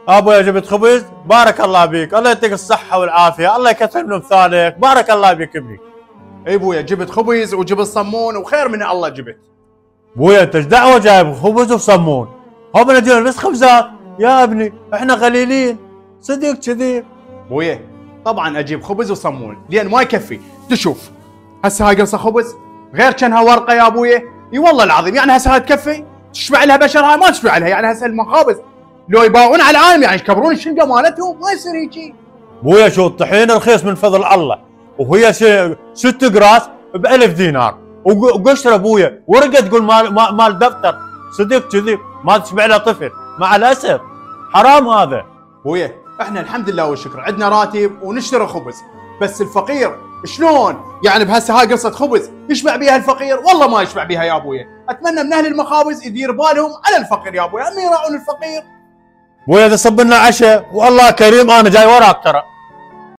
ابويا جبت خبز، بارك الله بيك، الله يعطيك الصحة والعافية، الله يكثر من امثالك، بارك الله بيك ابني. اي ابويا جبت خبز وجبت صمون وخير من الله جبت. ابويا انت ايش دعوة جايب خبز وصمون؟ هو بندينا بس خبزات يا ابني، احنا قليلين صدق كذي. ابويا طبعا اجيب خبز وصمون لان ما يكفي، تشوف هسه هاي قرصة خبز غير كانها ورقة يا ابويا، اي والله العظيم يعني هسه هاي تكفي؟ تشبع لها بشر؟ هاي ما تشبع لها، يعني هسه المخابز لو يباعون على العالم يعني يكبرون الشنقة مالتهم، ما يصير هيجي. ابويا شو الطحين رخيص من فضل الله، وهي 6 قراص ب1000 دينار، وقشره ابويا ورقه تقول مال دفتر، صدق كذي ما تشبع له طفل، مع الاسف حرام هذا. ابويا احنا الحمد لله والشكر عندنا راتب ونشتري خبز، بس الفقير شلون؟ يعني بهسه هاي قصة خبز يشبع بيها الفقير؟ والله ما يشبع بيها يا ابويا، اتمنى من اهل المخابز يدير بالهم على الفقير يا ابويا، هم يراعون الفقير. ابويا اذا صب لنا عشاء والله كريم انا جاي وراك ترى.